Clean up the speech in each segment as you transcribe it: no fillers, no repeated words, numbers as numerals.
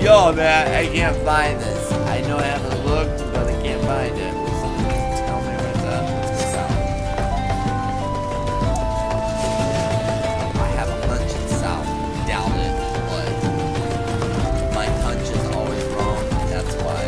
Yo, man, I can't find this. I know I haven't looked, but I can't find it. Tell me what's up. Let's go south. I have a hunch it's south. Doubt it, but my hunch is always wrong. That's why.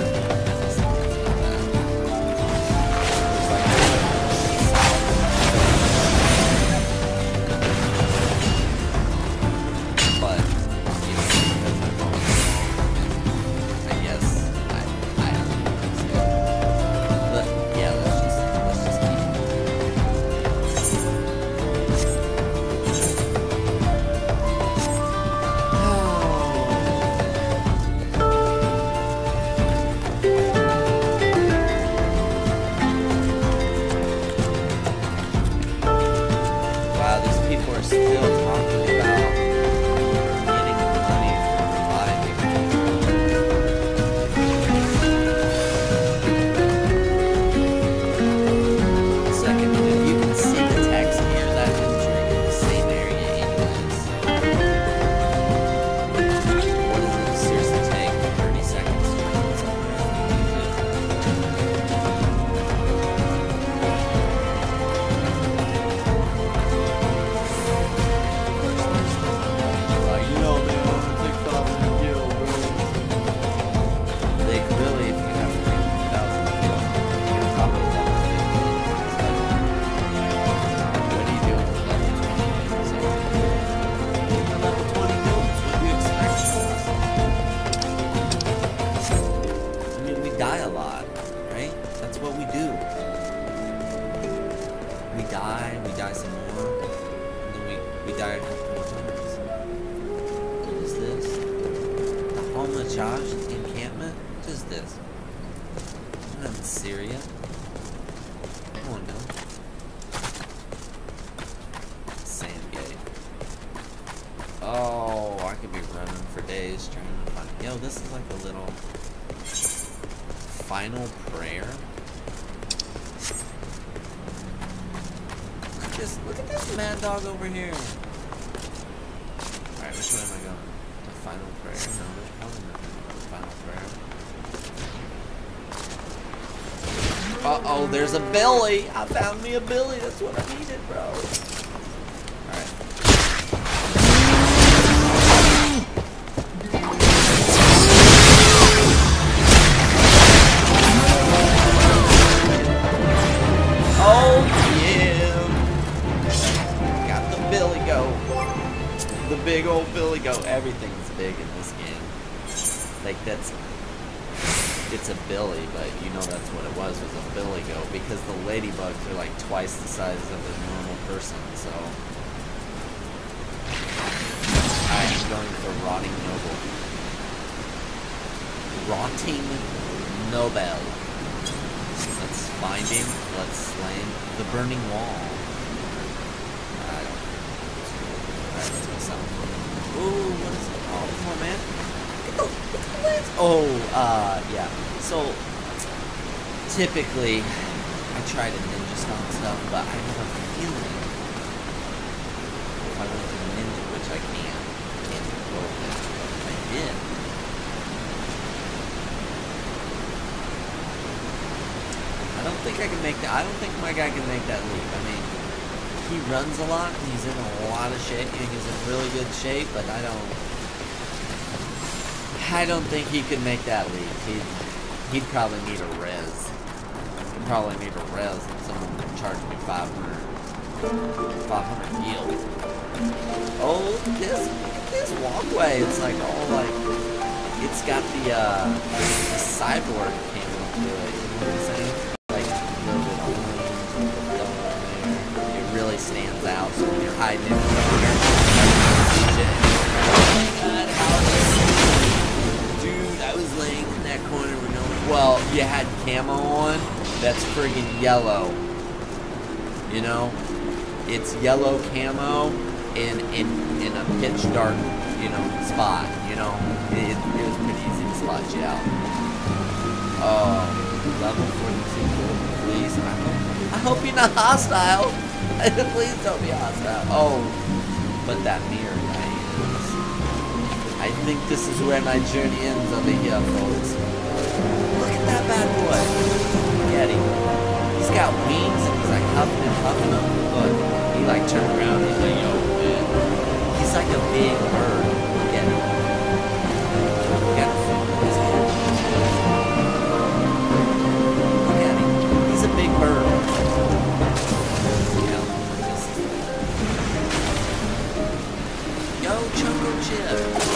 Encampment? What is this? Isn't that in Syria? Oh no. Sandgate. Oh, I could be running for days trying to find. Yo, this is like a little final prayer. Look at this mad dog over here. Alright, which way am I going? The final prayer? No, there's probably nothing. Final prayer. Uh-oh, there's a Billy. I found me a Billy. That's what I needed, bro. Alright. Oh, yeah. Got the Billy Goat. The big old Billy Goat. Everything's big in this game. Like, it's a Billy, but you know that's what it was a Billy Goat, because the ladybugs are like twice the size of a normal person, so. I'm going for Rotting Noble. Rotting Nobel. Let's find him, let's slay him. The Burning Wall. I don't know. Alright, let's go south. Ooh, what is it? Oh, come on, man. Oh, yeah. So, typically, I try to ninja stomp stuff, but I have a feeling if I went to ninja, which I can't go with, but if I did, I don't think I can make that. I don't think my guy can make that leap. I mean, he runs a lot, and he's in a lot of shape, and he's in really good shape, but I don't think he could make that leap. He'd probably need a res. He'd probably need a res, and someone would charge me 500 yield. Oh, look at this walkway. It's like all like, it's got the cyborg camo to it. You know what I'm saying? Like a little bit orange, it really stands out. So when you're hiding in laying in that corner with no one. Well, you had camo on that's friggin' yellow. You know? It's yellow camo in a pitch dark, you know, spot. You know? It was pretty easy to spot you out. Oh, level 42, please. I hope you're not hostile. Please don't be hostile. Oh, but that mirror guy is. I I think this is where my journey ends over here, folks. Look at that bad boy. Get him. He's got wings and he's like huffing and puffing them. Look, he like turned around and he's like, yo, man. He's like a big bird. Get him. Got a fin in his hand. Look at him. He's a big bird. Yo, Choco Chip.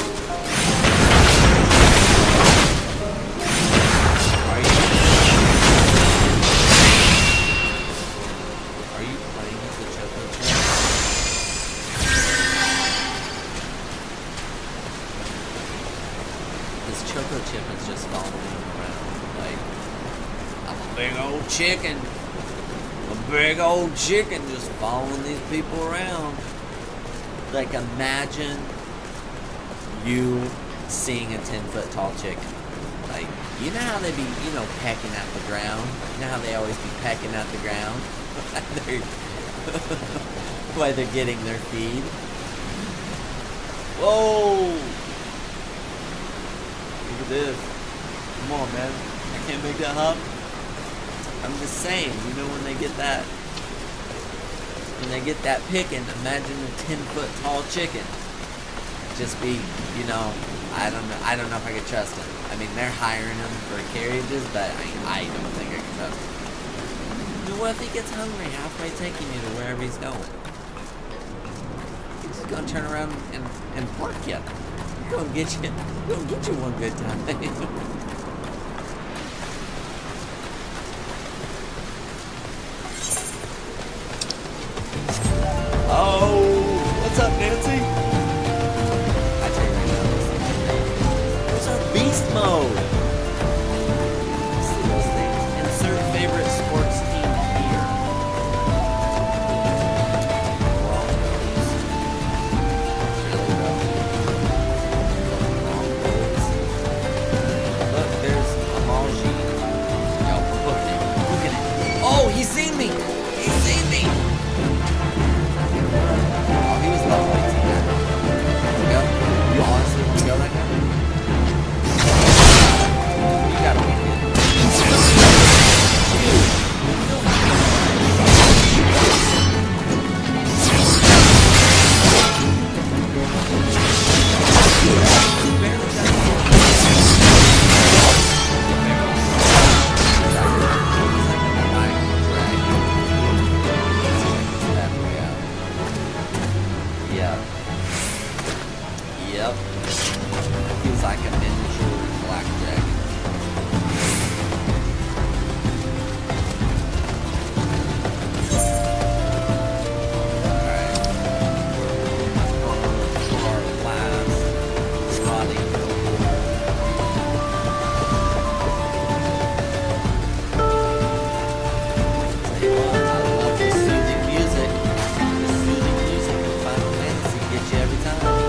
Choco Chip is just following him around. Like, I'm a big old chicken. A big old chicken just following these people around. Like, imagine you seeing a 10-foot tall chicken. Like, you know how they be, you know, pecking at the ground? You know how they always be pecking at the ground? While they're getting their feed. Whoa! Look at this. Come on, man. I can't make that hop. I'm just saying, you know, when they get that picking, imagine a 10-foot tall chicken. Just be, you know, I don't know if I could trust him. I mean, they're hiring him for carriages, but I don't think I can trust him. I mean, what if he gets hungry halfway taking you to wherever he's going? He's just gonna turn around and pluck you. He'll get you one good time. Oh, what's up, Nancy? I tell you right now, those are beast mode. See those things? Insert favorite sports team here. Well, really rough. Look, there's Amalji. Yo, look at it. Oh, he's seen me. He's seen me. Oh, he was level 18 there. Go. You honestly want to go right now? You gotta win it. Yep. He's like a miniature black dragon. Alright. For our last spotting. Tell you what, I love the soothing music. The soothing music in Final Fantasy gets you every time.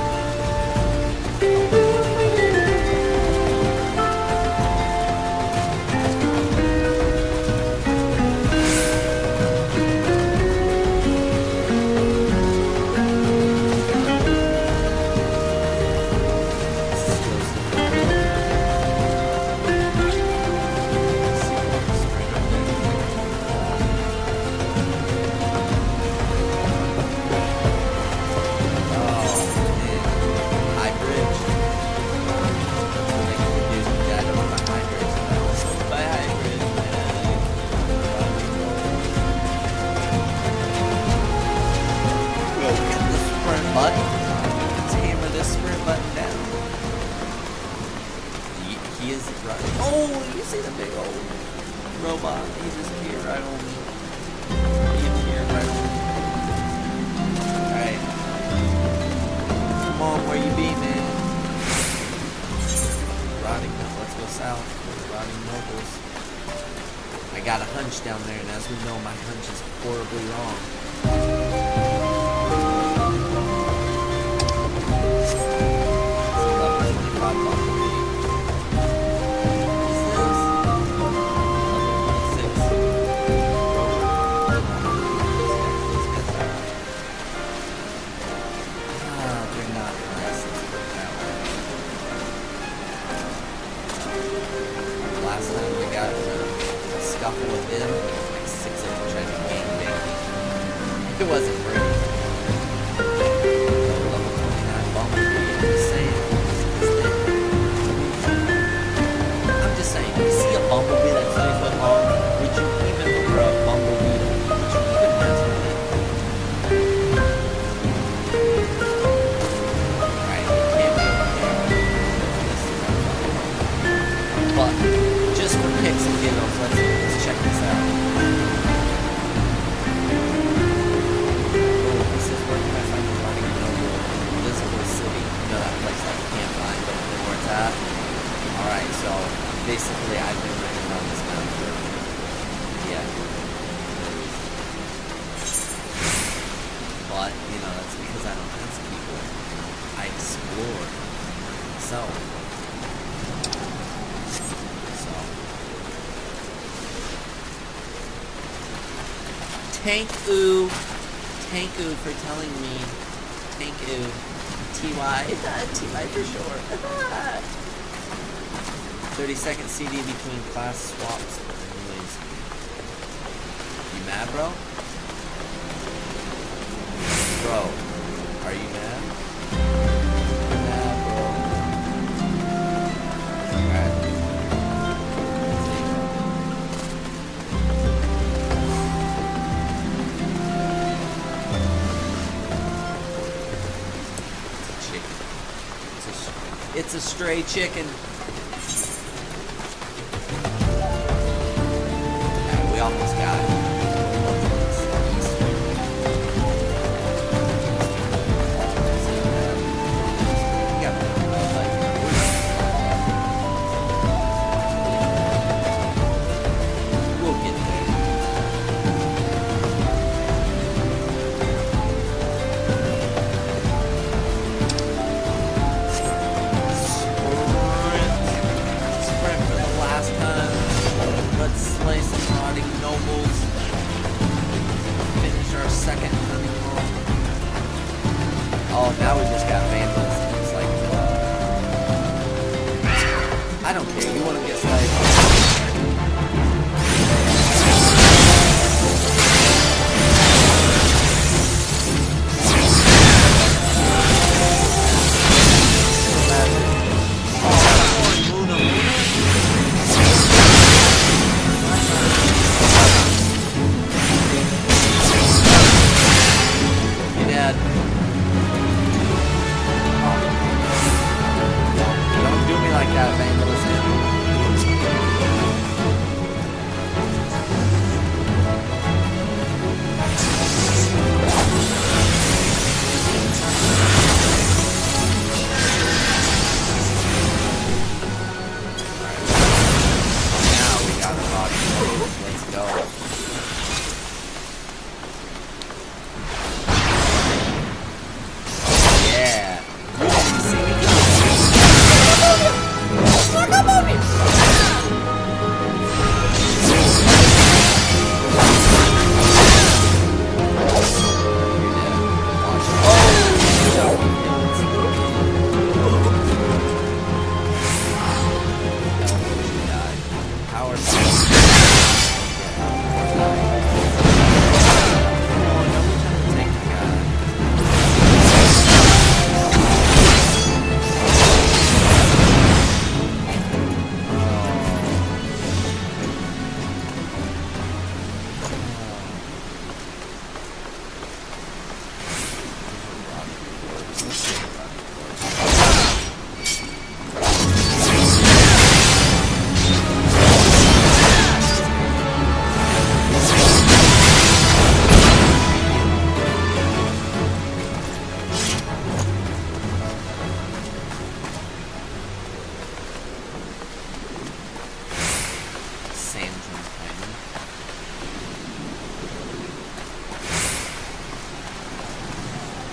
Button. Let's hammer this sprint button down. He is running. Oh, you see the big old robot? He just appeared right on me. He appeared right on me. Alright. Come on, where you be, man? Rotting now. Let's go south. Rotting Nobles. I got a hunch down there, and as we know, my hunch is horribly wrong. It wasn't pretty. Level 29 Bumblebee, I'm just saying. I'm just saying, you see a Bumblebee that's 3 foot long, would you even, or a Bumblebee, would you even mess with it? Alright, we can't go there. But, just for kicks and giggles, let's check this out. Alright, so basically I've been running around this map for, yeah. But, you know, that's because I don't ask people. I explore myself. So. Thank you for telling me. Thank you. TY. TY for sure. 30-second CD between class swaps. Anyways. You mad, bro? Bro, are you mad? You're mad, bro. Alright. It's a chicken. It's a stray chicken. We almost got it. We'll get there. Sprint for the last time. Let's slay some rotting nobles. Finish our second hunting home. Oh, now we just got vandals. It's like, I don't care. You want to get slayed? Don't do me like that, vandalism. Now we got the body. Let's go. Yeah. You didn't see me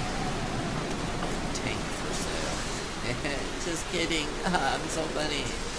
Just kidding. I'm so funny.